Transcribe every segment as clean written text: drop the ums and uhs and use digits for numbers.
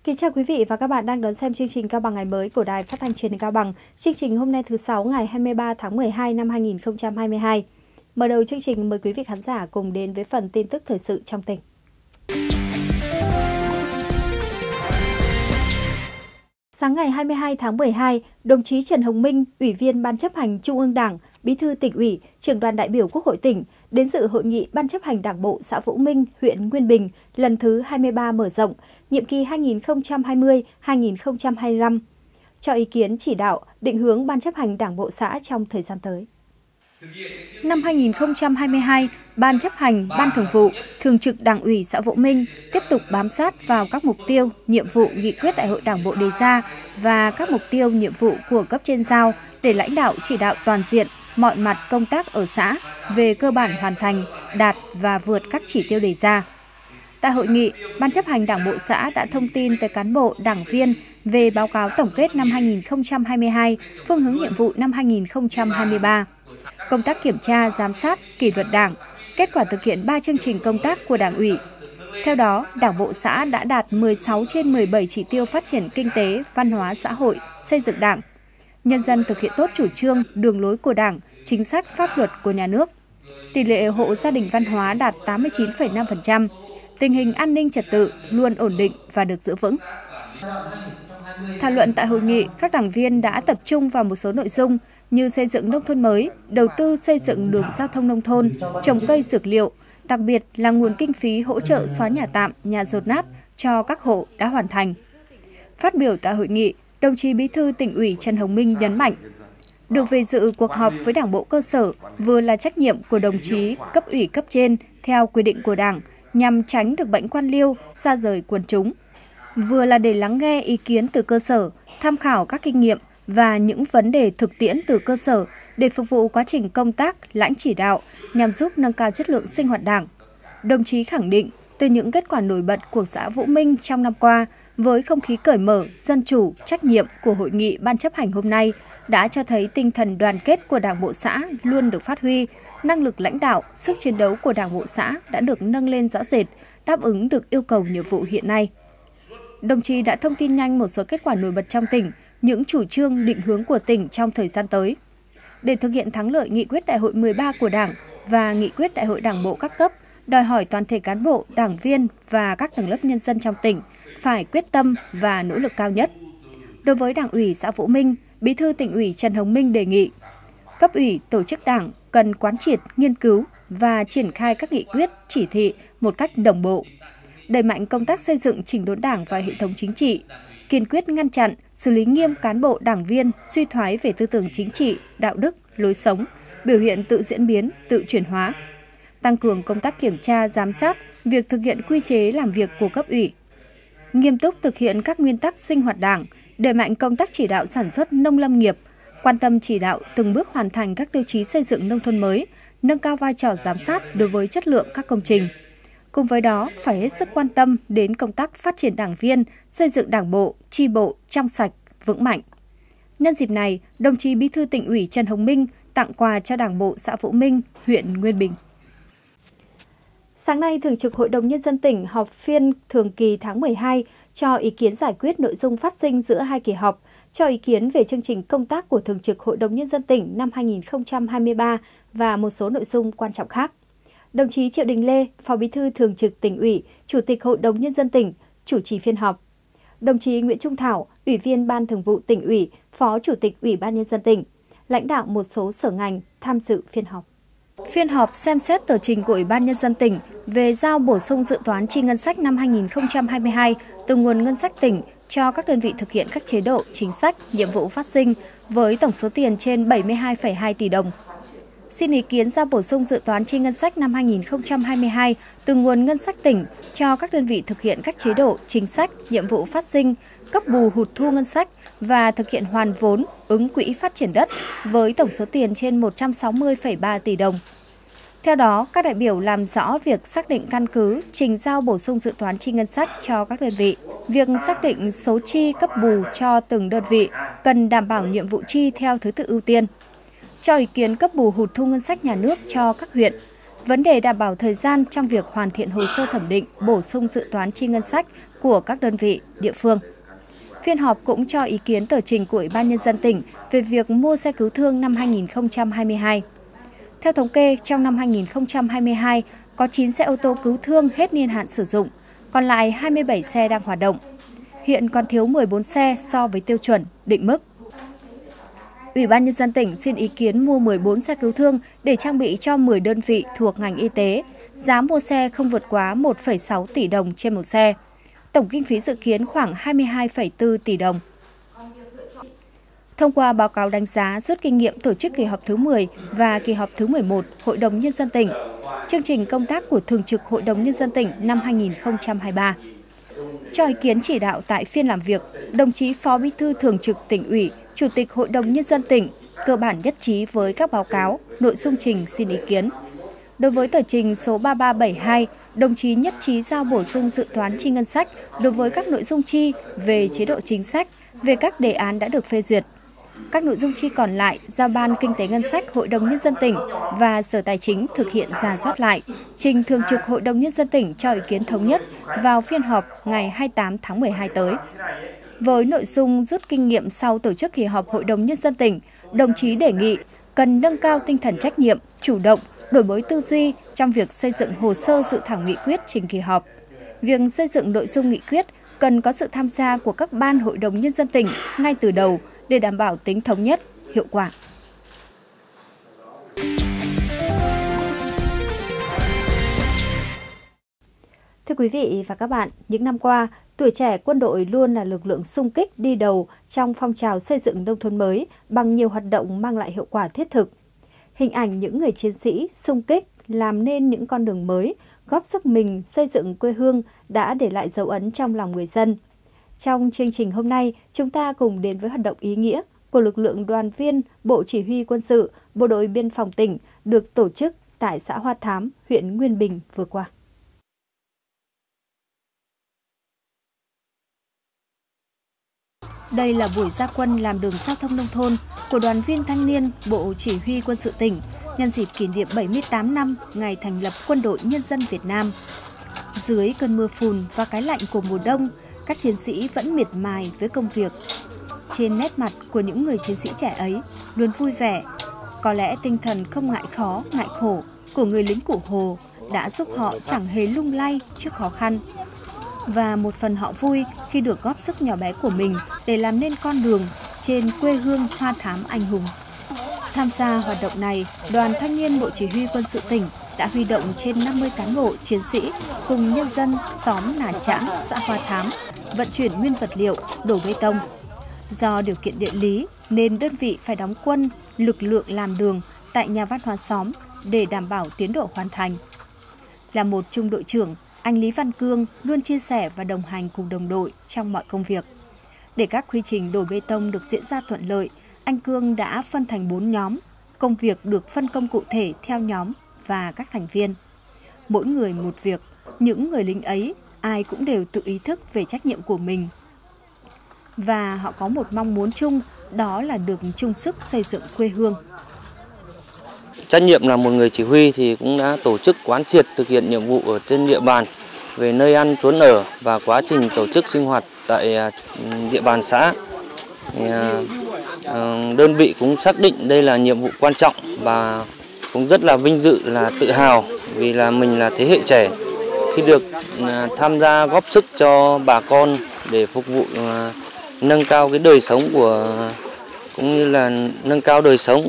Kính chào quý vị và các bạn đang đón xem chương trình Cao Bằng ngày mới của Đài Phát thanh Truyền hình Cao Bằng. Chương trình hôm nay thứ Sáu ngày 23 tháng 12 năm 2022. Mở đầu chương trình mời quý vị khán giả cùng đến với phần tin tức thời sự trong tỉnh. Sáng ngày 22 tháng 12, đồng chí Trần Hồng Minh, Ủy viên Ban chấp hành Trung ương Đảng, Bí thư Tỉnh ủy, Trưởng đoàn đại biểu Quốc hội tỉnh đến dự hội nghị Ban chấp hành Đảng bộ xã Vũ Minh, huyện Nguyên Bình lần thứ 23 mở rộng, nhiệm kỳ 2020-2025, cho ý kiến chỉ đạo, định hướng Ban chấp hành Đảng bộ xã trong thời gian tới. Năm 2022, Ban chấp hành, Ban thường vụ, Thường trực Đảng ủy xã Vũ Minh tiếp tục bám sát vào các mục tiêu, nhiệm vụ nghị quyết Đại hội Đảng bộ đề ra và các mục tiêu, nhiệm vụ của cấp trên giao để lãnh đạo chỉ đạo toàn diện mọi mặt công tác ở xã về cơ bản hoàn thành, đạt và vượt các chỉ tiêu đề ra. Tại hội nghị, Ban chấp hành Đảng bộ xã đã thông tin tới cán bộ, đảng viên về báo cáo tổng kết năm 2022, phương hướng nhiệm vụ năm 2023. Công tác kiểm tra, giám sát, kỷ luật Đảng, kết quả thực hiện 3 chương trình công tác của Đảng ủy. Theo đó, Đảng bộ xã đã đạt 16 trên 17 chỉ tiêu phát triển kinh tế, văn hóa xã hội, xây dựng Đảng. Nhân dân thực hiện tốt chủ trương, đường lối của Đảng, chính sách pháp luật của nhà nước. Tỷ lệ hộ gia đình văn hóa đạt 89,5%. Tình hình an ninh trật tự luôn ổn định và được giữ vững. Thảo luận tại hội nghị, các đảng viên đã tập trung vào một số nội dung như xây dựng nông thôn mới, đầu tư xây dựng đường giao thông nông thôn, trồng cây dược liệu, đặc biệt là nguồn kinh phí hỗ trợ xóa nhà tạm, nhà dột nát cho các hộ đã hoàn thành. Phát biểu tại hội nghị, đồng chí Bí thư Tỉnh ủy Trần Hồng Minh nhấn mạnh, được về dự cuộc họp với Đảng bộ cơ sở vừa là trách nhiệm của đồng chí cấp ủy cấp trên theo quy định của Đảng nhằm tránh được bệnh quan liêu, xa rời quần chúng, vừa là để lắng nghe ý kiến từ cơ sở, tham khảo các kinh nghiệm và những vấn đề thực tiễn từ cơ sở để phục vụ quá trình công tác, lãnh chỉ đạo nhằm giúp nâng cao chất lượng sinh hoạt Đảng. Đồng chí khẳng định, từ những kết quả nổi bật của xã Vũ Minh trong năm qua, với không khí cởi mở, dân chủ, trách nhiệm của hội nghị Ban chấp hành hôm nay đã cho thấy tinh thần đoàn kết của Đảng bộ xã luôn được phát huy, năng lực lãnh đạo, sức chiến đấu của Đảng bộ xã đã được nâng lên rõ rệt, đáp ứng được yêu cầu nhiệm vụ hiện nay. Đồng chí đã thông tin nhanh một số kết quả nổi bật trong tỉnh, những chủ trương định hướng của tỉnh trong thời gian tới. Để thực hiện thắng lợi nghị quyết Đại hội 13 của Đảng và nghị quyết Đại hội Đảng bộ các cấp, đòi hỏi toàn thể cán bộ, đảng viên và các tầng lớp nhân dân trong tỉnh phải quyết tâm và nỗ lực cao nhất. Đối với Đảng ủy xã Vũ Minh, Bí thư Tỉnh ủy Trần Hồng Minh đề nghị cấp ủy, tổ chức Đảng cần quán triệt, nghiên cứu và triển khai các nghị quyết, chỉ thị một cách đồng bộ, đẩy mạnh công tác xây dựng chỉnh đốn Đảng và hệ thống chính trị, kiên quyết ngăn chặn, xử lý nghiêm cán bộ đảng viên suy thoái về tư tưởng chính trị, đạo đức, lối sống, biểu hiện tự diễn biến, tự chuyển hóa, tăng cường công tác kiểm tra, giám sát việc thực hiện quy chế làm việc của cấp ủy, nghiêm túc thực hiện các nguyên tắc sinh hoạt Đảng, đẩy mạnh công tác chỉ đạo sản xuất nông lâm nghiệp, quan tâm chỉ đạo từng bước hoàn thành các tiêu chí xây dựng nông thôn mới, nâng cao vai trò giám sát đối với chất lượng các công trình. Cùng với đó, phải hết sức quan tâm đến công tác phát triển đảng viên, xây dựng đảng bộ, chi bộ trong sạch, vững mạnh. Nhân dịp này, đồng chí Bí thư Tỉnh ủy Trần Hồng Minh tặng quà cho Đảng bộ xã Vũ Minh, huyện Nguyên Bình. Sáng nay, Thường trực Hội đồng Nhân dân tỉnh họp phiên thường kỳ tháng 12 cho ý kiến giải quyết nội dung phát sinh giữa hai kỳ họp, cho ý kiến về chương trình công tác của Thường trực Hội đồng Nhân dân tỉnh năm 2023 và một số nội dung quan trọng khác. Đồng chí Triệu Đình Lê, Phó Bí thư Thường trực Tỉnh ủy, Chủ tịch Hội đồng Nhân dân tỉnh, chủ trì phiên họp. Đồng chí Nguyễn Trung Thảo, Ủy viên Ban Thường vụ Tỉnh ủy, Phó Chủ tịch Ủy ban Nhân dân tỉnh, lãnh đạo một số sở ngành tham dự phiên họp. Phiên họp xem xét tờ trình của Ủy ban Nhân dân tỉnh về giao bổ sung dự toán chi ngân sách năm 2022 từ nguồn ngân sách tỉnh cho các đơn vị thực hiện các chế độ, chính sách, nhiệm vụ phát sinh với tổng số tiền trên 72,2 tỷ đồng. Xin ý kiến giao bổ sung dự toán chi ngân sách năm 2022 từ nguồn ngân sách tỉnh cho các đơn vị thực hiện các chế độ, chính sách, nhiệm vụ phát sinh, cấp bù hụt thu ngân sách và thực hiện hoàn vốn ứng quỹ phát triển đất với tổng số tiền trên 160,3 tỷ đồng. Theo đó, các đại biểu làm rõ việc xác định căn cứ trình giao bổ sung dự toán chi ngân sách cho các đơn vị. Việc xác định số chi cấp bù cho từng đơn vị cần đảm bảo nhiệm vụ chi theo thứ tự ưu tiên. Cho ý kiến cấp bù hụt thu ngân sách nhà nước cho các huyện. vấn đề đảm bảo thời gian trong việc hoàn thiện hồ sơ thẩm định, bổ sung dự toán chi ngân sách của các đơn vị, địa phương. Phiên họp cũng cho ý kiến tờ trình của Ủy ban Nhân dân tỉnh về việc mua xe cứu thương năm 2022. Theo thống kê, trong năm 2022, có 9 xe ô tô cứu thương hết niên hạn sử dụng, còn lại 27 xe đang hoạt động. Hiện còn thiếu 14 xe so với tiêu chuẩn, định mức. Ủy ban Nhân dân tỉnh xin ý kiến mua 14 xe cứu thương để trang bị cho 10 đơn vị thuộc ngành y tế. Giá mua xe không vượt quá 1,6 tỷ đồng trên một xe. Tổng kinh phí dự kiến khoảng 22,4 tỷ đồng. Thông qua báo cáo đánh giá rút kinh nghiệm tổ chức kỳ họp thứ 10 và kỳ họp thứ 11 Hội đồng Nhân dân tỉnh, chương trình công tác của Thường trực Hội đồng Nhân dân tỉnh năm 2023. Cho ý kiến chỉ đạo tại phiên làm việc, đồng chí Phó Bí thư Thường trực Tỉnh ủy, Chủ tịch Hội đồng Nhân dân tỉnh cơ bản nhất trí với các báo cáo, nội dung trình xin ý kiến. Đối với tờ trình số 3372, đồng chí nhất trí giao bổ sung dự toán chi ngân sách đối với các nội dung chi về chế độ chính sách, về các đề án đã được phê duyệt. Các nội dung chi còn lại giao Ban Kinh tế Ngân sách Hội đồng Nhân dân tỉnh và Sở Tài chính thực hiện rà soát lại, trình Thường trực Hội đồng Nhân dân tỉnh cho ý kiến thống nhất vào phiên họp ngày 28 tháng 12 tới. Với nội dung rút kinh nghiệm sau tổ chức kỳ họp Hội đồng Nhân dân tỉnh, đồng chí đề nghị cần nâng cao tinh thần trách nhiệm, chủ động, đổi mới tư duy trong việc xây dựng hồ sơ dự thảo nghị quyết trình kỳ họp. Việc xây dựng nội dung nghị quyết cần có sự tham gia của các ban Hội đồng Nhân dân tỉnh ngay từ đầu để đảm bảo tính thống nhất, hiệu quả. Thưa quý vị và các bạn, những năm qua, tuổi trẻ quân đội luôn là lực lượng xung kích đi đầu trong phong trào xây dựng nông thôn mới bằng nhiều hoạt động mang lại hiệu quả thiết thực. Hình ảnh những người chiến sĩ xung kích làm nên những con đường mới, góp sức mình xây dựng quê hương đã để lại dấu ấn trong lòng người dân. Trong chương trình hôm nay, chúng ta cùng đến với hoạt động ý nghĩa của lực lượng đoàn viên Bộ Chỉ huy Quân sự, Bộ đội Biên phòng tỉnh được tổ chức tại xã Hoa Thám, huyện Nguyên Bình vừa qua. Đây là buổi ra quân làm đường giao thông nông thôn của đoàn viên thanh niên Bộ Chỉ huy Quân sự tỉnh nhân dịp kỷ niệm 78 năm ngày thành lập Quân đội Nhân dân Việt Nam. Dưới cơn mưa phùn và cái lạnh của mùa đông, các chiến sĩ vẫn miệt mài với công việc. Trên nét mặt của những người chiến sĩ trẻ ấy luôn vui vẻ. Có lẽ tinh thần không ngại khó, ngại khổ của người lính Cụ Hồ đã giúp họ chẳng hề lung lay trước khó khăn. Và một phần họ vui khi được góp sức nhỏ bé của mình để làm nên con đường trên quê hương Hoa Thám anh hùng. Tham gia hoạt động này, đoàn thanh niên Bộ Chỉ huy Quân sự tỉnh đã huy động trên 50 cán bộ chiến sĩ cùng nhân dân xóm Nà Trãng, xã Hoa Thám vận chuyển nguyên vật liệu, đổ bê tông. Do điều kiện địa lý nên đơn vị phải đóng quân lực lượng làm đường tại nhà văn hóa xóm để đảm bảo tiến độ hoàn thành. Là một trung đội trưởng, anh Lý Văn Cương luôn chia sẻ và đồng hành cùng đồng đội trong mọi công việc. Để các quy trình đổ bê tông được diễn ra thuận lợi, anh Cương đã phân thành 4 nhóm. Công việc được phân công cụ thể theo nhóm và các thành viên. Mỗi người một việc, những người lính ấy ai cũng đều tự ý thức về trách nhiệm của mình. Và họ có một mong muốn chung, đó là được chung sức xây dựng quê hương. Trách nhiệm là một người chỉ huy thì cũng đã tổ chức quán triệt thực hiện nhiệm vụ ở trên địa bàn về nơi ăn trốn ở và quá trình tổ chức sinh hoạt tại địa bàn xã. Đơn vị cũng xác định đây là nhiệm vụ quan trọng và cũng rất là vinh dự, là tự hào vì là mình là thế hệ trẻ khi được tham gia góp sức cho bà con để phục vụ nâng cao cái đời sống cũng như là nâng cao đời sống,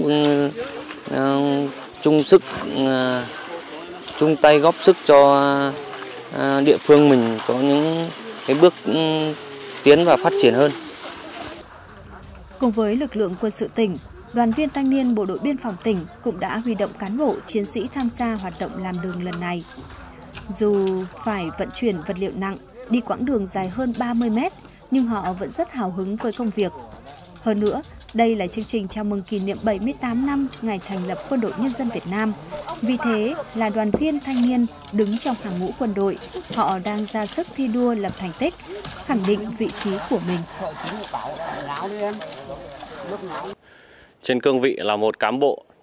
chung tay góp sức cho địa phương mình có những cái bước tiến và phát triển hơn. Cùng với lực lượng quân sự tỉnh, đoàn viên thanh niên Bộ đội Biên phòng tỉnh cũng đã huy động cán bộ chiến sĩ tham gia hoạt động làm đường lần này. Dù phải vận chuyển vật liệu nặng, đi quãng đường dài hơn 30 mét, nhưng họ vẫn rất hào hứng với công việc. Hơn nữa, đây là chương trình chào mừng kỷ niệm 78 năm ngày thành lập Quân đội Nhân dân Việt Nam. Vì thế là đoàn viên thanh niên đứng trong hàng ngũ quân đội, họ đang ra sức thi đua lập thành tích, khẳng định vị trí của mình. Trên cương vị là một cán bộ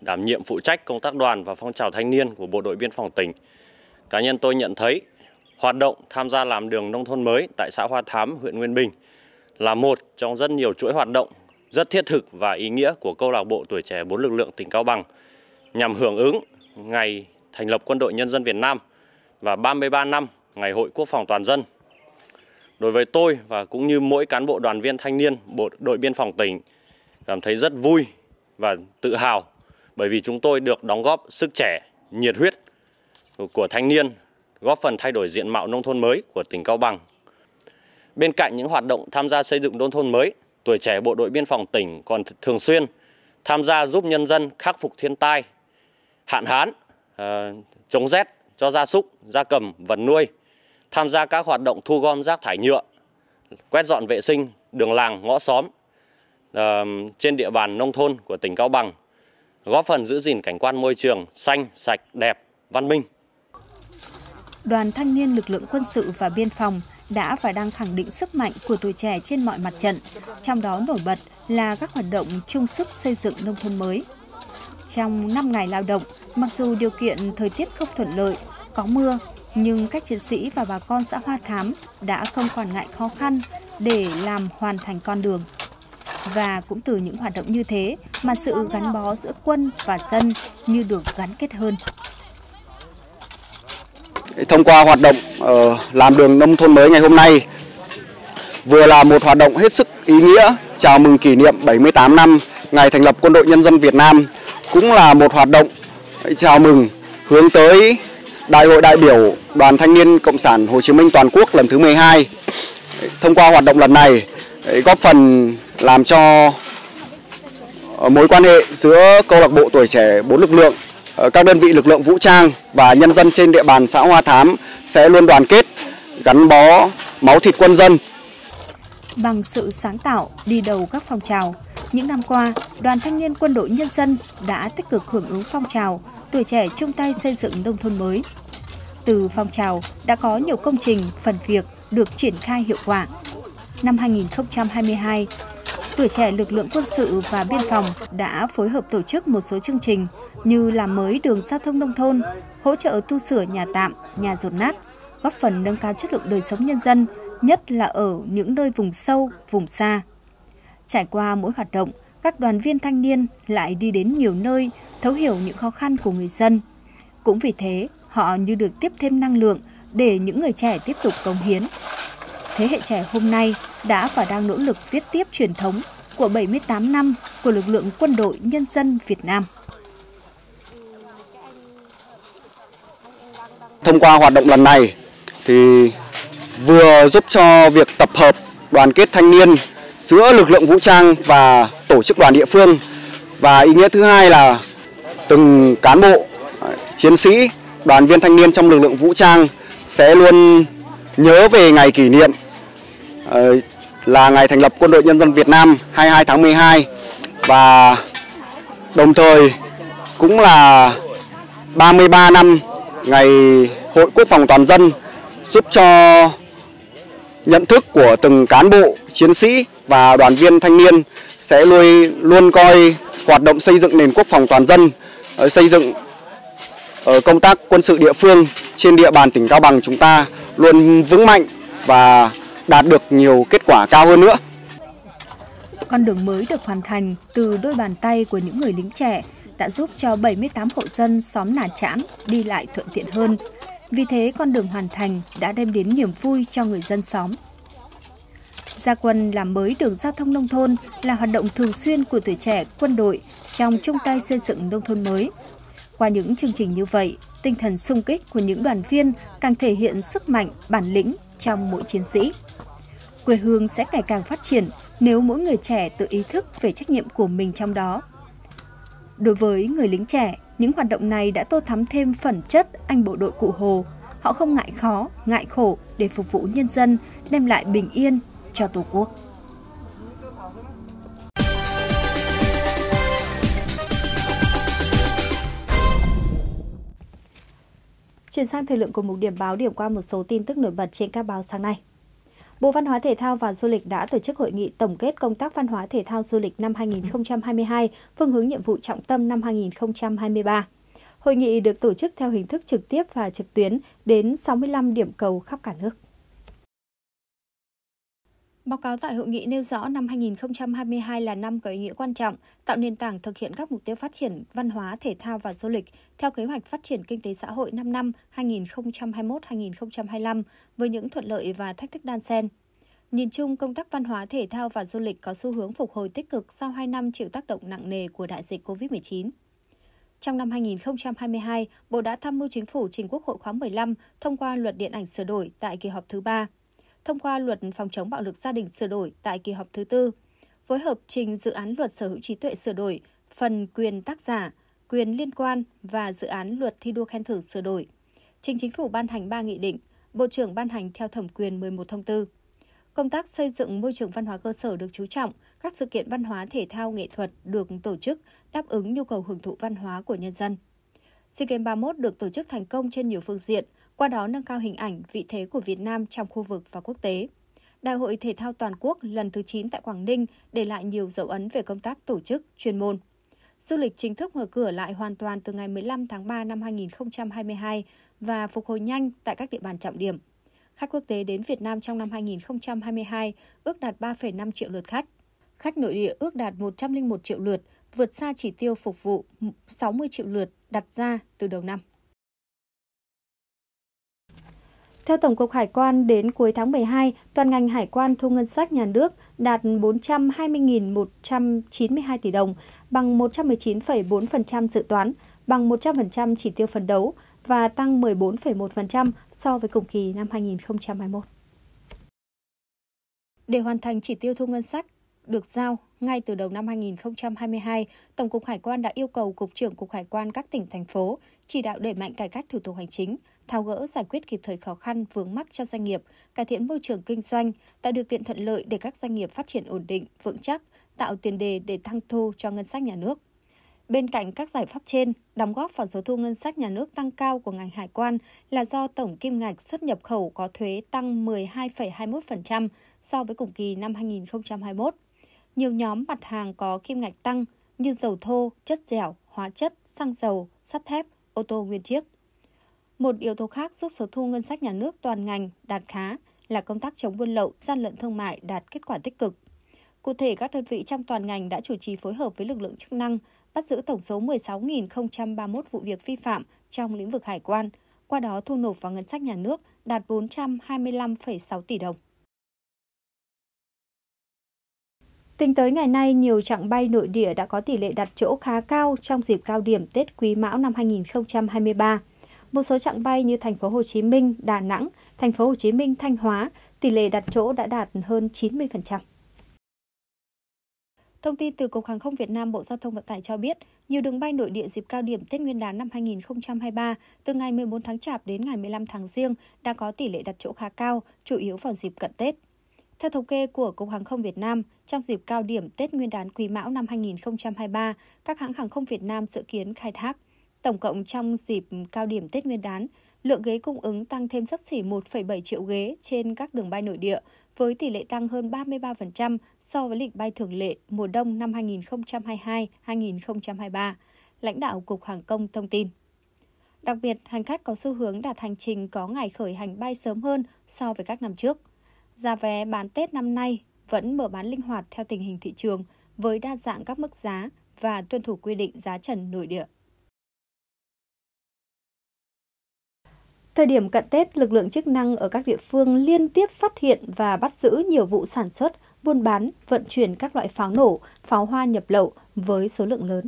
đảm nhiệm phụ trách công tác đoàn và phong trào thanh niên của Bộ đội Biên phòng tỉnh, cá nhân tôi nhận thấy hoạt động tham gia làm đường nông thôn mới tại xã Hoa Thám, huyện Nguyên Bình là một trong rất nhiều chuỗi hoạt động rất thiết thực và ý nghĩa của Câu lạc bộ Tuổi trẻ 4 lực lượng tỉnh Cao Bằng nhằm hưởng ứng ngày thành lập Quân đội Nhân dân Việt Nam và 33 năm Ngày Hội Quốc phòng toàn dân. Đối với tôi và cũng như mỗi cán bộ đoàn viên thanh niên Bộ đội Biên phòng tỉnh cảm thấy rất vui và tự hào bởi vì chúng tôi được đóng góp sức trẻ, nhiệt huyết của thanh niên, góp phần thay đổi diện mạo nông thôn mới của tỉnh Cao Bằng. Bên cạnh những hoạt động tham gia xây dựng nông thôn mới, Tuổi trẻ Bộ đội Biên phòng tỉnh còn thường xuyên tham gia giúp nhân dân khắc phục thiên tai, hạn hán, chống rét cho gia súc, gia cầm, vật nuôi, tham gia các hoạt động thu gom rác thải nhựa, quét dọn vệ sinh đường làng, ngõ xóm trên địa bàn nông thôn của tỉnh Cao Bằng, góp phần giữ gìn cảnh quan môi trường xanh, sạch, đẹp, văn minh. Đoàn thanh niên lực lượng quân sự và biên phòng đã và đang khẳng định sức mạnh của tuổi trẻ trên mọi mặt trận, trong đó nổi bật là các hoạt động chung sức xây dựng nông thôn mới. Trong 5 ngày lao động, mặc dù điều kiện thời tiết không thuận lợi, có mưa, nhưng các chiến sĩ và bà con xã Hoa Thám đã không quản ngại khó khăn để làm hoàn thành con đường. Và cũng từ những hoạt động như thế mà sự gắn bó giữa quân và dân như được gắn kết hơn. Thông qua hoạt động làm đường nông thôn mới ngày hôm nay, vừa là một hoạt động hết sức ý nghĩa chào mừng kỷ niệm 78 năm ngày thành lập Quân đội Nhân dân Việt Nam, cũng là một hoạt động chào mừng hướng tới Đại hội đại biểu Đoàn Thanh niên Cộng sản Hồ Chí Minh toàn quốc lần thứ 12. Thông qua hoạt động lần này, góp phần làm cho mối quan hệ giữa Câu lạc bộ Tuổi trẻ 4 lực lượng, các đơn vị lực lượng vũ trang và nhân dân trên địa bàn xã Hoa Thám sẽ luôn đoàn kết, gắn bó máu thịt quân dân. Bằng sự sáng tạo đi đầu các phong trào, những năm qua, Đoàn Thanh niên Quân đội Nhân dân đã tích cực hưởng ứng phong trào Tuổi trẻ chung tay xây dựng nông thôn mới. Từ phong trào đã có nhiều công trình, phần việc được triển khai hiệu quả. Năm 2022, Tuổi trẻ lực lượng quân sự và biên phòng đã phối hợp tổ chức một số chương trình như làm mới đường giao thông nông thôn, hỗ trợ tu sửa nhà tạm, nhà dột nát, góp phần nâng cao chất lượng đời sống nhân dân, nhất là ở những nơi vùng sâu, vùng xa. Trải qua mỗi hoạt động, các đoàn viên thanh niên lại đi đến nhiều nơi, thấu hiểu những khó khăn của người dân. Cũng vì thế, họ như được tiếp thêm năng lượng để những người trẻ tiếp tục cống hiến. Thế hệ trẻ hôm nay đã và đang nỗ lực viết tiếp truyền thống của 78 năm của lực lượng Quân đội Nhân dân Việt Nam. Thông qua hoạt động lần này thì vừa giúp cho việc tập hợp đoàn kết thanh niên giữa lực lượng vũ trang và tổ chức đoàn địa phương, và ý nghĩa thứ hai là từng cán bộ, chiến sĩ, đoàn viên thanh niên trong lực lượng vũ trang sẽ luôn nhớ về ngày kỷ niệm là ngày thành lập Quân đội Nhân dân Việt Nam 22 tháng 12, và đồng thời cũng là 33 năm ngày Hội Quốc phòng toàn dân, giúp cho nhận thức của từng cán bộ, chiến sĩ và đoàn viên thanh niên sẽ luôn coi hoạt động xây dựng nền quốc phòng toàn dân, xây dựng công tác quân sự địa phương trên địa bàn tỉnh Cao Bằng chúng ta luôn vững mạnh và đạt được nhiều kết quả cao hơn nữa. Con đường mới được hoàn thành từ đôi bàn tay của những người lính trẻ đã giúp cho 78 hộ dân xóm Nà Chãn đi lại thuận tiện hơn. Vì thế, con đường hoàn thành đã đem đến niềm vui cho người dân xóm. Ra quân làm mới đường giao thông nông thôn là hoạt động thường xuyên của tuổi trẻ quân đội trong chung tay xây dựng nông thôn mới. Qua những chương trình như vậy, tinh thần xung kích của những đoàn viên càng thể hiện sức mạnh, bản lĩnh trong mỗi chiến sĩ. Quê hương sẽ ngày càng phát triển nếu mỗi người trẻ tự ý thức về trách nhiệm của mình trong đó. Đối với người lính trẻ, những hoạt động này đã tô thắm thêm phẩm chất anh bộ đội Cụ Hồ. Họ không ngại khó, ngại khổ để phục vụ nhân dân, đem lại bình yên cho Tổ quốc. Chuyển sang thời lượng của mục điểm báo, điểm qua một số tin tức nổi bật trên các báo sáng nay. Bộ Văn hóa Thể thao và Du lịch đã tổ chức hội nghị tổng kết công tác văn hóa thể thao du lịch năm 2022, phương hướng nhiệm vụ trọng tâm năm 2023. Hội nghị được tổ chức theo hình thức trực tiếp và trực tuyến đến 65 điểm cầu khắp cả nước. Báo cáo tại hội nghị nêu rõ năm 2022 là năm có ý nghĩa quan trọng, tạo nền tảng thực hiện các mục tiêu phát triển văn hóa, thể thao và du lịch theo kế hoạch phát triển kinh tế xã hội 5 năm 2021-2025 với những thuận lợi và thách thức đan xen. Nhìn chung, công tác văn hóa, thể thao và du lịch có xu hướng phục hồi tích cực sau 2 năm chịu tác động nặng nề của đại dịch COVID-19. Trong năm 2022, Bộ đã tham mưu Chính phủ trình Quốc hội khóa 15 thông qua Luật Điện ảnh sửa đổi tại kỳ họp thứ 3. Thông qua Luật Phòng chống bạo lực gia đình sửa đổi tại kỳ họp thứ 4, phối hợp trình dự án Luật Sở hữu trí tuệ sửa đổi, phần quyền tác giả, quyền liên quan và dự án Luật thi đua khen thưởng sửa đổi. Trình Chính phủ ban hành 3 nghị định, Bộ trưởng ban hành theo thẩm quyền 11 thông tư. Công tác xây dựng môi trường văn hóa cơ sở được chú trọng, các sự kiện văn hóa thể thao nghệ thuật được tổ chức đáp ứng nhu cầu hưởng thụ văn hóa của nhân dân. SEA Games 31 được tổ chức thành công trên nhiều phương diện, qua đó nâng cao hình ảnh, vị thế của Việt Nam trong khu vực và quốc tế. Đại hội Thể thao Toàn quốc lần thứ 9 tại Quảng Ninh để lại nhiều dấu ấn về công tác tổ chức, chuyên môn. Du lịch chính thức mở cửa lại hoàn toàn từ ngày 15 tháng 3 năm 2022 và phục hồi nhanh tại các địa bàn trọng điểm. Khách quốc tế đến Việt Nam trong năm 2022 ước đạt 3,5 triệu lượt khách. Khách nội địa ước đạt 101 triệu lượt, vượt xa chỉ tiêu phục vụ 60 triệu lượt đặt ra từ đầu năm. Theo Tổng cục Hải quan, đến cuối tháng 12, toàn ngành hải quan thu ngân sách nhà nước đạt 420.192 tỷ đồng, bằng 119,4% dự toán, bằng 100% chỉ tiêu phấn đấu và tăng 14,1% so với cùng kỳ năm 2021. Để hoàn thành chỉ tiêu thu ngân sách được giao ngay từ đầu năm 2022, Tổng cục Hải quan đã yêu cầu Cục trưởng Cục Hải quan các tỉnh, thành phố chỉ đạo đẩy mạnh cải cách thủ tục hành chính, tháo gỡ giải quyết kịp thời khó khăn vướng mắc cho doanh nghiệp, cải thiện môi trường kinh doanh, tạo điều kiện thuận lợi để các doanh nghiệp phát triển ổn định, vững chắc, tạo tiền đề để tăng thu cho ngân sách nhà nước. Bên cạnh các giải pháp trên, đóng góp vào số thu ngân sách nhà nước tăng cao của ngành hải quan là do tổng kim ngạch xuất nhập khẩu có thuế tăng 12,21% so với cùng kỳ năm 2021. Nhiều nhóm mặt hàng có kim ngạch tăng như dầu thô, chất dẻo, hóa chất, xăng dầu, sắt thép, ô tô nguyên chiếc. Một yếu tố khác giúp số thu ngân sách nhà nước toàn ngành đạt khá là công tác chống buôn lậu, gian lận thương mại đạt kết quả tích cực. Cụ thể, các đơn vị trong toàn ngành đã chủ trì phối hợp với lực lượng chức năng, bắt giữ tổng số 16.031 vụ việc vi phạm trong lĩnh vực hải quan, qua đó thu nộp vào ngân sách nhà nước đạt 425,6 tỷ đồng. Tính tới ngày nay, nhiều chặng bay nội địa đã có tỷ lệ đặt chỗ khá cao trong dịp cao điểm Tết Quý Mão năm 2023. Một số chặng bay như thành phố Hồ Chí Minh, Đà Nẵng, thành phố Hồ Chí Minh, Thanh Hóa, tỷ lệ đặt chỗ đã đạt hơn 90%. Thông tin từ Cục Hàng không Việt Nam, Bộ Giao thông Vận tải cho biết, nhiều đường bay nội địa dịp cao điểm Tết Nguyên đán năm 2023 từ ngày 14 tháng Chạp đến ngày 15 tháng Giêng đã có tỷ lệ đặt chỗ khá cao, chủ yếu vào dịp cận Tết. Theo thống kê của Cục Hàng không Việt Nam, trong dịp cao điểm Tết Nguyên đán Quý Mão năm 2023, các hãng hàng không Việt Nam dự kiến khai thác. Tổng cộng trong dịp cao điểm Tết Nguyên đán, lượng ghế cung ứng tăng thêm xấp xỉ 1,7 triệu ghế trên các đường bay nội địa, với tỷ lệ tăng hơn 33% so với lịch bay thường lệ mùa đông năm 2022-2023, lãnh đạo Cục Hàng không thông tin. Đặc biệt, hành khách có xu hướng đặt hành trình có ngày khởi hành bay sớm hơn so với các năm trước. Giá vé bán Tết năm nay vẫn mở bán linh hoạt theo tình hình thị trường với đa dạng các mức giá và tuân thủ quy định giá trần nội địa. Thời điểm cận Tết, lực lượng chức năng ở các địa phương liên tiếp phát hiện và bắt giữ nhiều vụ sản xuất, buôn bán, vận chuyển các loại pháo nổ, pháo hoa nhập lậu với số lượng lớn.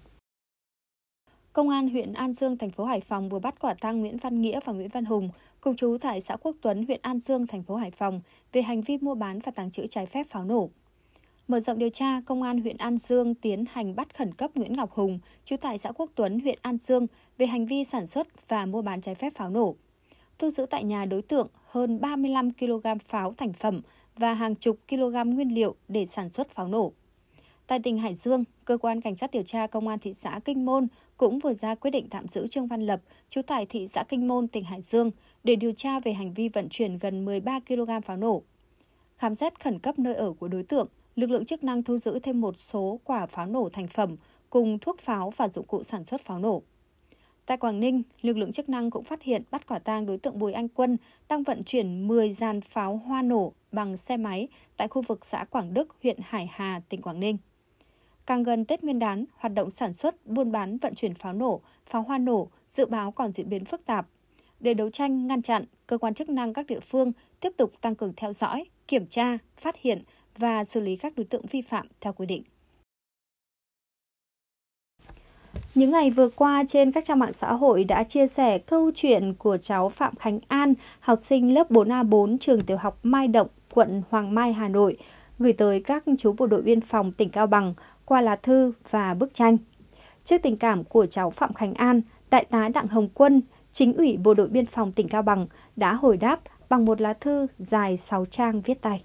Công an huyện An Dương, thành phố Hải Phòng vừa bắt quả tang Nguyễn Văn Nghĩa và Nguyễn Văn Hùng, cùng trú tại xã Quốc Tuấn, huyện An Dương, thành phố Hải Phòng về hành vi mua bán và tàng trữ trái phép pháo nổ. Mở rộng điều tra, Công an huyện An Dương tiến hành bắt khẩn cấp Nguyễn Ngọc Hùng, trú tại xã Quốc Tuấn, huyện An Dương về hành vi sản xuất và mua bán trái phép pháo nổ. Thu giữ tại nhà đối tượng hơn 35 kg pháo thành phẩm và hàng chục kg nguyên liệu để sản xuất pháo nổ. Tại tỉnh Hải Dương, Cơ quan Cảnh sát điều tra Công an thị xã Kinh Môn cũng vừa ra quyết định tạm giữ Trương Văn Lập, trú tại thị xã Kinh Môn, tỉnh Hải Dương, để điều tra về hành vi vận chuyển gần 13 kg pháo nổ. Khám xét khẩn cấp nơi ở của đối tượng, lực lượng chức năng thu giữ thêm một số quả pháo nổ thành phẩm cùng thuốc pháo và dụng cụ sản xuất pháo nổ. Tại Quảng Ninh, lực lượng chức năng cũng phát hiện bắt quả tang đối tượng Bùi Anh Quân đang vận chuyển 10 dàn pháo hoa nổ bằng xe máy tại khu vực xã Quảng Đức, huyện Hải Hà, tỉnh Quảng Ninh. Càng gần Tết Nguyên đán, hoạt động sản xuất, buôn bán, vận chuyển pháo nổ, pháo hoa nổ dự báo còn diễn biến phức tạp. Để đấu tranh, ngăn chặn, cơ quan chức năng các địa phương tiếp tục tăng cường theo dõi, kiểm tra, phát hiện và xử lý các đối tượng vi phạm theo quy định. Những ngày vừa qua, trên các trang mạng xã hội đã chia sẻ câu chuyện của cháu Phạm Khánh An, học sinh lớp 4A4 trường tiểu học Mai Động, quận Hoàng Mai, Hà Nội, gửi tới các chú bộ đội biên phòng tỉnh Cao Bằng qua lá thư và bức tranh. Trước tình cảm của cháu Phạm Khánh An, Đại tá Đặng Hồng Quân, Chính ủy Bộ đội Biên phòng tỉnh Cao Bằng đã hồi đáp bằng một lá thư dài 6 trang viết tay.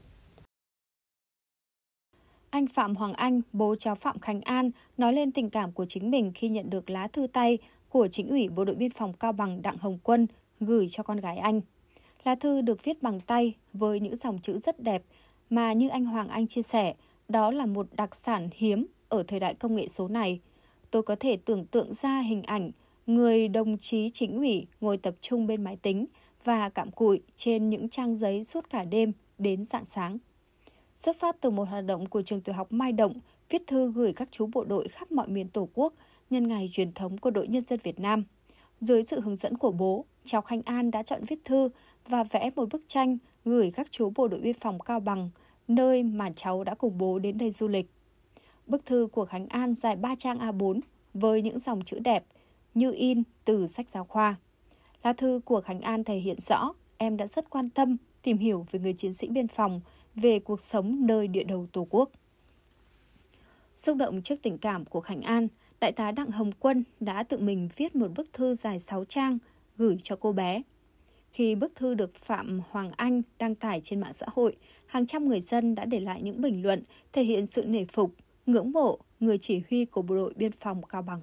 Anh Phạm Hoàng Anh, bố cháu Phạm Khánh An, nói lên tình cảm của chính mình khi nhận được lá thư tay của Chính ủy Bộ đội Biên phòng Cao Bằng Đặng Hồng Quân gửi cho con gái anh. Lá thư được viết bằng tay với những dòng chữ rất đẹp mà như anh Hoàng Anh chia sẻ, đó là một đặc sản hiếm ở thời đại công nghệ số này. Tôi có thể tưởng tượng ra hình ảnh người đồng chí chính ủy ngồi tập trung bên máy tính và cặm cụi trên những trang giấy suốt cả đêm đến rạng sáng. Xuất phát từ một hoạt động của trường tiểu học Mai Động, viết thư gửi các chú bộ đội khắp mọi miền Tổ quốc nhân ngày truyền thống Quân đội Nhân dân Việt Nam. Dưới sự hướng dẫn của bố, cháu Khánh An đã chọn viết thư và vẽ một bức tranh gửi các chú bộ đội biên phòng Cao Bằng, nơi mà cháu đã cùng bố đến đây du lịch. Bức thư của Khánh An dài 3 trang A4 với những dòng chữ đẹp như in từ sách giáo khoa. Lá thư của Khánh An thể hiện rõ em đã rất quan tâm, tìm hiểu về người chiến sĩ biên phòng, về cuộc sống nơi địa đầu Tổ quốc. Xúc động trước tình cảm của Khánh An, Đại tá Đặng Hồng Quân đã tự mình viết một bức thư dài 6 trang gửi cho cô bé. Khi bức thư được Phạm Hoàng Anh đăng tải trên mạng xã hội, hàng trăm người dân đã để lại những bình luận thể hiện sự nể phục, ngưỡng mộ người chỉ huy của Bộ đội Biên phòng Cao Bằng.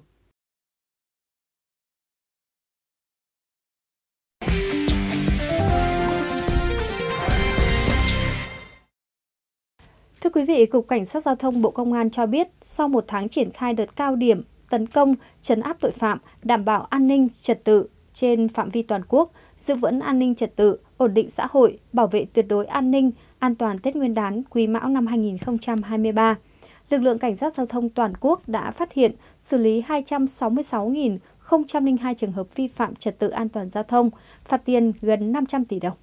Thưa quý vị, Cục Cảnh sát Giao thông Bộ Công an cho biết, sau một tháng triển khai đợt cao điểm tấn công, trấn áp tội phạm, đảm bảo an ninh, trật tự trên phạm vi toàn quốc, giữ vững an ninh trật tự, ổn định xã hội, bảo vệ tuyệt đối an ninh, an toàn Tết Nguyên đán Quý Mão năm 2023, lực lượng Cảnh sát Giao thông toàn quốc đã phát hiện, xử lý 266.002 trường hợp vi phạm trật tự an toàn giao thông, phạt tiền gần 500 tỷ đồng.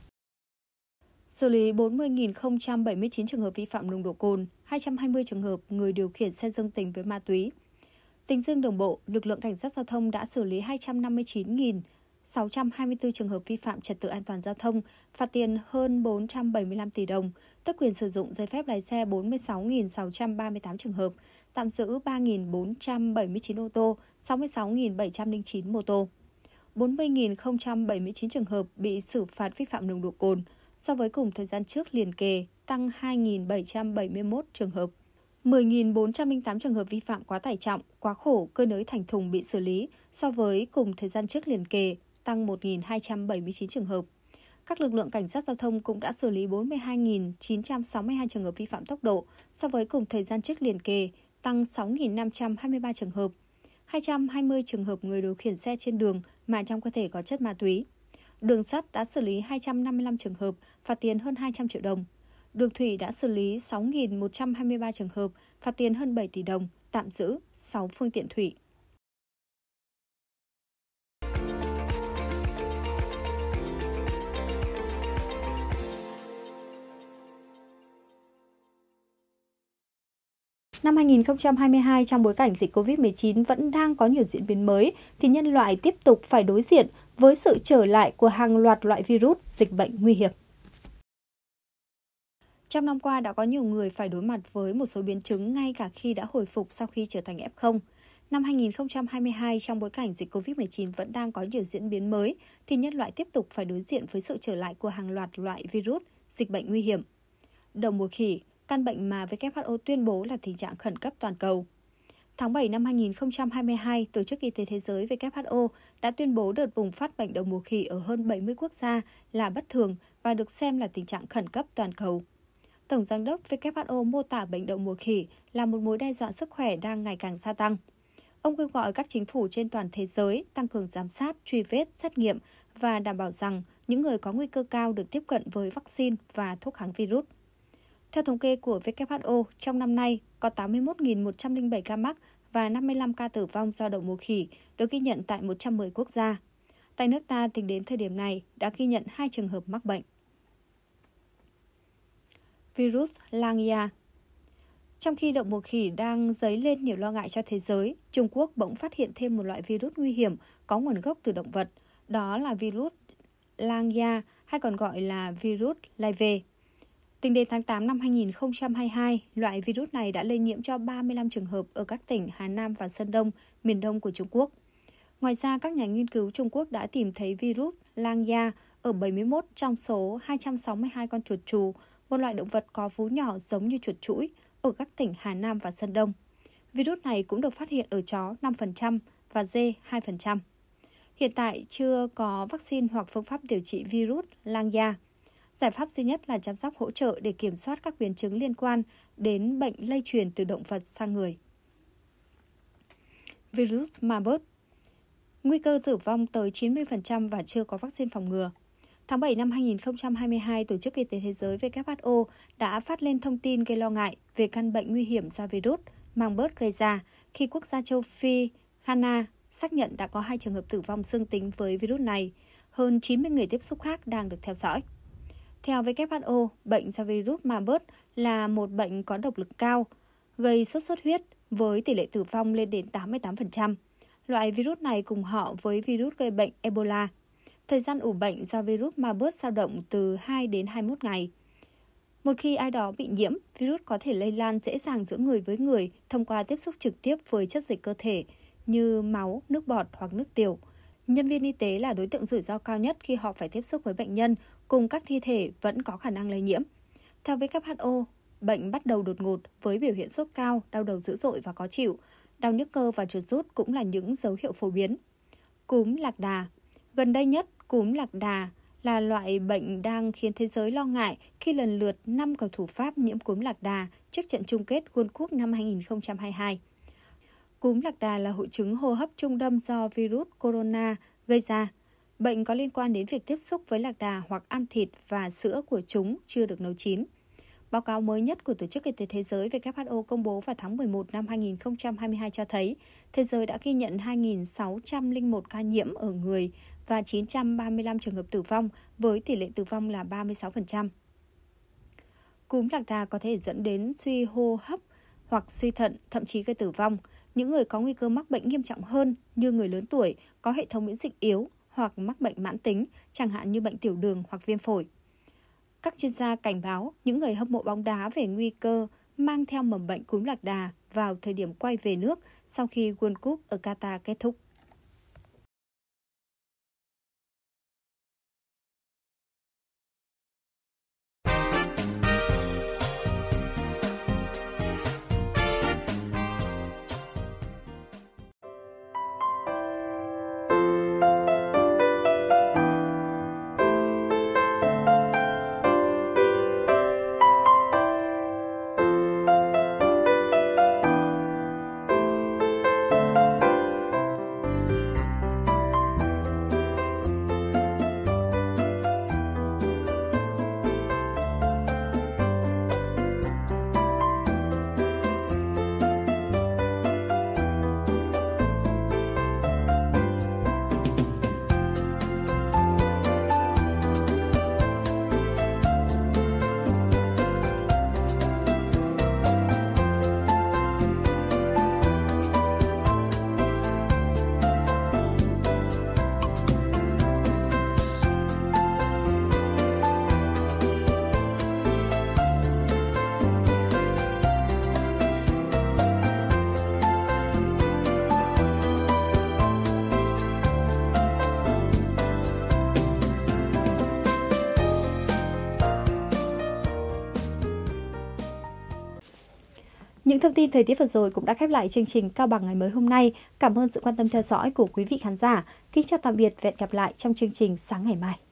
Xử lý 40.079 trường hợp vi phạm nồng độ cồn, 220 trường hợp người điều khiển xe dương tính với ma túy. Tính riêng đường bộ, lực lượng Cảnh sát Giao thông đã xử lý 259.624 trường hợp vi phạm trật tự an toàn giao thông, phạt tiền hơn 475 tỷ đồng, tước quyền sử dụng giấy phép lái xe 46.638 trường hợp, tạm giữ 3.479 ô tô, 66.709 mô tô. 40.079 trường hợp bị xử phạt vi phạm nồng độ cồn, so với cùng thời gian trước liền kề tăng 2.771 trường hợp. 10.408 trường hợp vi phạm quá tải trọng, quá khổ, cơi nới thành thùng bị xử lý, so với cùng thời gian trước liền kề tăng 1.279 trường hợp. Các lực lượng Cảnh sát Giao thông cũng đã xử lý 42.962 trường hợp vi phạm tốc độ, so với cùng thời gian trước liền kề tăng 6.523 trường hợp. 220 trường hợp người điều khiển xe trên đường mà trong cơ thể có chất ma túy. Đường sắt đã xử lý 255 trường hợp, phạt tiền hơn 200 triệu đồng. Đường thủy đã xử lý 6.123 trường hợp, phạt tiền hơn 7 tỷ đồng, tạm giữ 6 phương tiện thủy. Năm 2022, trong bối cảnh dịch Covid-19 vẫn đang có nhiều diễn biến mới, thì nhân loại tiếp tục phải đối diện với sự trở lại của hàng loạt loại virus, dịch bệnh nguy hiểm. Trong năm qua đã có nhiều người phải đối mặt với một số biến chứng ngay cả khi đã hồi phục sau khi trở thành F0. Năm 2022, trong bối cảnh dịch Covid-19 vẫn đang có nhiều diễn biến mới, thì nhân loại tiếp tục phải đối diện với sự trở lại của hàng loạt loại virus, dịch bệnh nguy hiểm. Đậu mùa khỉ, căn bệnh mà WHO tuyên bố là tình trạng khẩn cấp toàn cầu. Tháng 7 năm 2022, Tổ chức Y tế Thế giới WHO đã tuyên bố đợt bùng phát bệnh đậu mùa khỉ ở hơn 70 quốc gia là bất thường và được xem là tình trạng khẩn cấp toàn cầu. Tổng giám đốc WHO mô tả bệnh đậu mùa khỉ là một mối đe dọa sức khỏe đang ngày càng gia tăng. Ông kêu gọi các chính phủ trên toàn thế giới tăng cường giám sát, truy vết, xét nghiệm và đảm bảo rằng những người có nguy cơ cao được tiếp cận với vaccine và thuốc kháng virus. Theo thống kê của WHO, trong năm nay có 81.107 ca mắc và 55 ca tử vong do đậu mùa khỉ được ghi nhận tại 110 quốc gia. Tại nước ta, tính đến thời điểm này, đã ghi nhận 2 trường hợp mắc bệnh. Virus Lagna. Trong khi đậu mùa khỉ đang dấy lên nhiều lo ngại cho thế giới, Trung Quốc bỗng phát hiện thêm một loại virus nguy hiểm có nguồn gốc từ động vật, đó là virus Lagna hay còn gọi là virus Lai V. Tính đến tháng 8 năm 2022, loại virus này đã lây nhiễm cho 35 trường hợp ở các tỉnh Hà Nam và Sơn Đông, miền đông của Trung Quốc. Ngoài ra, các nhà nghiên cứu Trung Quốc đã tìm thấy virus Lagna ở 71 trong số 262 con chuột trù, một loại động vật có vú nhỏ giống như chuột chũi, ở các tỉnh Hà Nam và Sơn Đông. Virus này cũng được phát hiện ở chó 5% và dê 2%. Hiện tại chưa có vaccine hoặc phương pháp điều trị virus Lagna. Giải pháp duy nhất là chăm sóc hỗ trợ để kiểm soát các biến chứng liên quan đến bệnh lây truyền từ động vật sang người. Virus Marburg. Nguy cơ tử vong tới 90% và chưa có vaccine phòng ngừa. Tháng 7 năm 2022, Tổ chức Y tế Thế giới WHO đã phát lên thông tin gây lo ngại về căn bệnh nguy hiểm do virus Marburg gây ra khi quốc gia châu Phi Ghana xác nhận đã có 2 trường hợp tử vong dương tính với virus này. Hơn 90 người tiếp xúc khác đang được theo dõi. Theo WHO, bệnh do virus Marburg là một bệnh có độc lực cao, gây sốt xuất huyết với tỷ lệ tử vong lên đến 88%. Loại virus này cùng họ với virus gây bệnh Ebola. Thời gian ủ bệnh do virus Marburg dao động từ 2 đến 21 ngày. Một khi ai đó bị nhiễm, virus có thể lây lan dễ dàng giữa người với người thông qua tiếp xúc trực tiếp với chất dịch cơ thể như máu, nước bọt hoặc nước tiểu. Nhân viên y tế là đối tượng rủi ro cao nhất khi họ phải tiếp xúc với bệnh nhân cùng các thi thể vẫn có khả năng lây nhiễm. Theo WHO, bệnh bắt đầu đột ngột với biểu hiện sốt cao, đau đầu dữ dội và khó chịu. Đau nhức cơ và chuột rút cũng là những dấu hiệu phổ biến. Cúm lạc đà. Gần đây nhất, cúm lạc đà là loại bệnh đang khiến thế giới lo ngại khi lần lượt 5 cầu thủ Pháp nhiễm cúm lạc đà trước trận chung kết World Cup năm 2022. Cúm lạc đà là hội chứng hô hấp trung đâm do virus corona gây ra. Bệnh có liên quan đến việc tiếp xúc với lạc đà hoặc ăn thịt và sữa của chúng chưa được nấu chín. Báo cáo mới nhất của Tổ chức Y tế Thế giới WHO công bố vào tháng 11 năm 2022 cho thấy thế giới đã ghi nhận 2.601 ca nhiễm ở người và 935 trường hợp tử vong với tỷ lệ tử vong là 36%. Cúm lạc đà có thể dẫn đến suy hô hấp hoặc suy thận, thậm chí gây tử vong. Những người có nguy cơ mắc bệnh nghiêm trọng hơn như người lớn tuổi, có hệ thống miễn dịch yếu hoặc mắc bệnh mãn tính, chẳng hạn như bệnh tiểu đường hoặc viêm phổi. Các chuyên gia cảnh báo những người hâm mộ bóng đá về nguy cơ mang theo mầm bệnh cúm lạc đà vào thời điểm quay về nước sau khi World Cup ở Qatar kết thúc. Những thông tin thời tiết vừa rồi cũng đã khép lại chương trình Cao Bằng ngày mới hôm nay. Cảm ơn sự quan tâm theo dõi của quý vị khán giả. Kính chào tạm biệt và hẹn gặp lại trong chương trình sáng ngày mai.